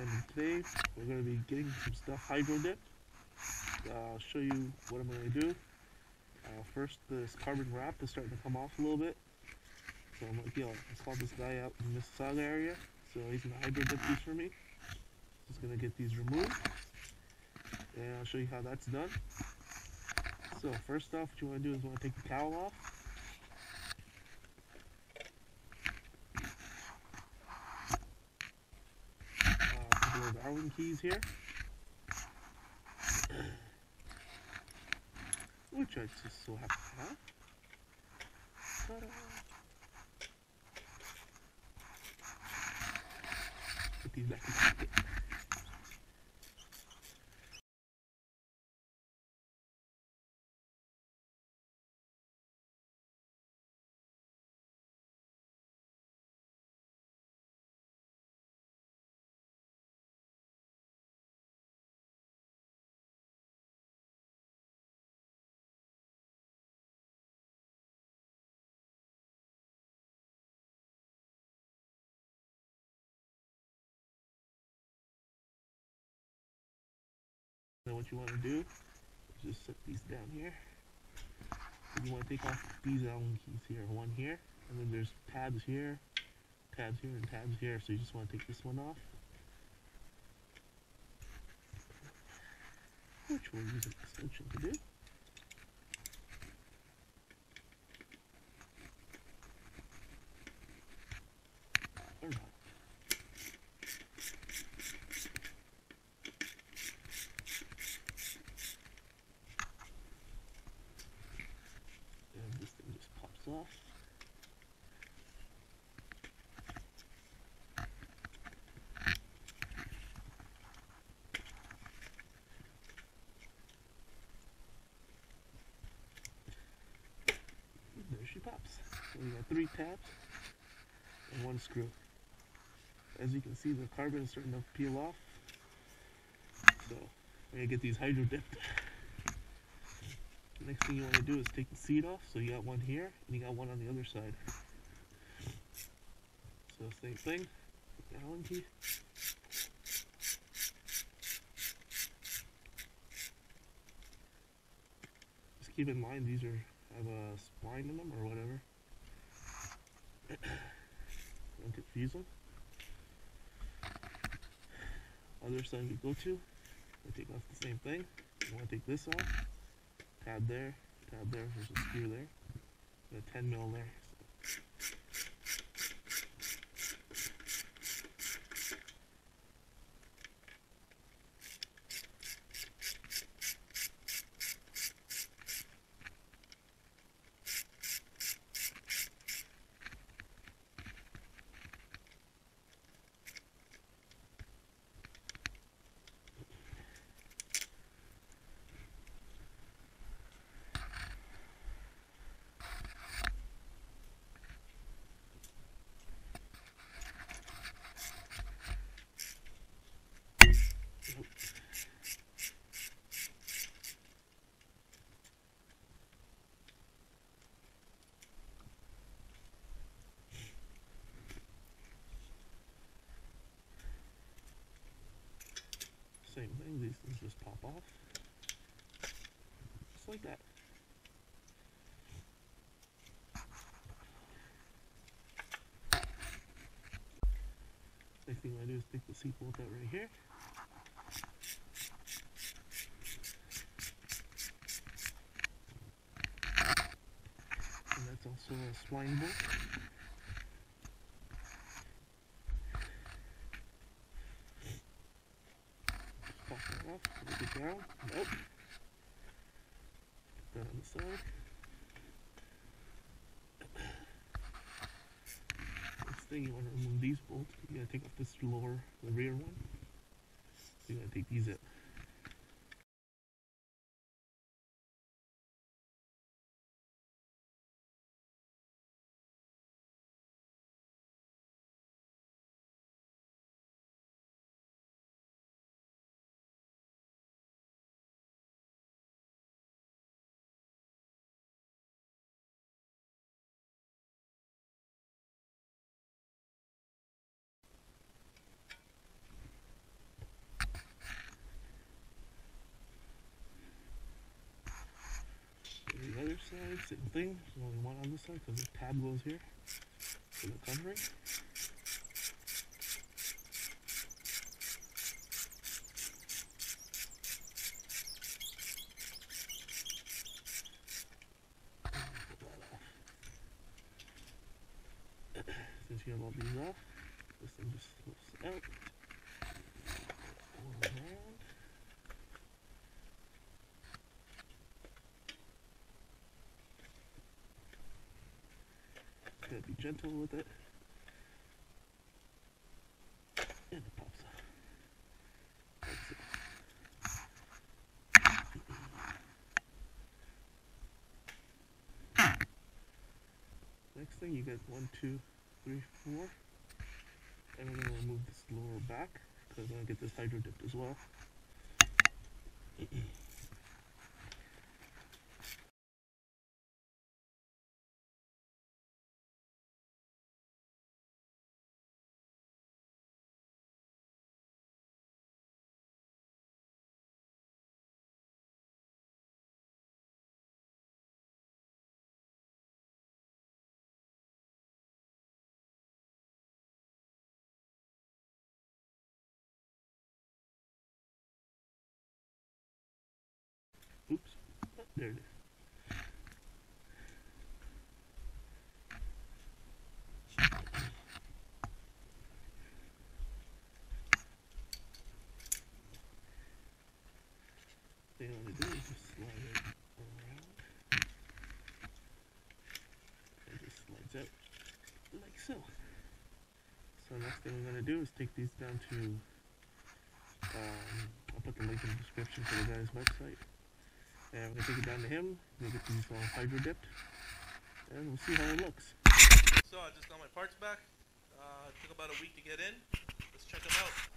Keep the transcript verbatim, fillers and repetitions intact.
and today we're going to be getting some stuff hydro dipped. Uh, I'll show you what I'm going to do. Uh, first, this carbon wrap is starting to come off a little bit. So I'm like, yo, I saw this guy out in this Mississauga area, so he's going to hydro dip these for me. Just going to get these removed, and I'll show you how that's done. So first off, what you want to do is you want to take the cowl off. Uh, a couple of Allen keys here, which I just so happen to have. Ta-da! Put these back in the pocket. Now what you want to do is just set these down here. And you want to take off these Allen keys here, one here, and then there's tabs here, tabs here, and tabs here, so you just want to take this one off, which we'll use an extension to do. Or not. And this thing just pops off. There she pops. So we got three tabs and one screw. As you can see, the carbon is starting to peel off. So we're gonna get these hydro dipped. The next thing you want to do is take the seat off. So you got one here and you got one on the other side. So same thing. Take the Allen key. Just keep in mind these are have a spline in them or whatever. Don't confuse them. Other side we go to, we take off the same thing. You want to take this off. Tab there, tab there, there's a screw there. And a ten mil there. Same thing, these things just pop off. Just like that. Next thing I do is take the seat bolt out right here. And that's also a spline bolt. Pop that off, put it down. Nope. Put that on the side. Next thing, you want to remove these bolts. You gotta take off this lower, the rear one. You gotta take these out. same thing. There's only one on this side because the tab goes here for the covering. Since you have all these off, this thing just slips out. All around. Gotta be gentle with it. And it pops out. That's it. Next thing, you get one, two, three, four. And I'm gonna remove this lower back because I'm gonna get this hydro dipped as well. Oops, oh, there it is. Thing I'm gonna do is just slide it around. It just slides out like so. So next thing we're gonna do is take these down to, um, I'll put the link in the description for the guy's website. And we're gonna take it down to him, we'll get these all hydro dipped, and we'll see how it looks. So I just got my parts back. Uh, it took about a week to get in. Let's check them out.